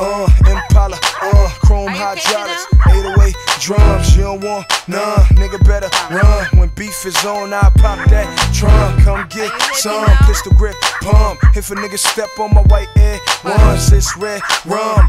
Impala, chrome hydraulics, 808 drums. You don't want none, nigga better run. When beef is on, I pop that trunk. Come get some, pistol grip pump. If a nigga step on my white air once, it's red rum.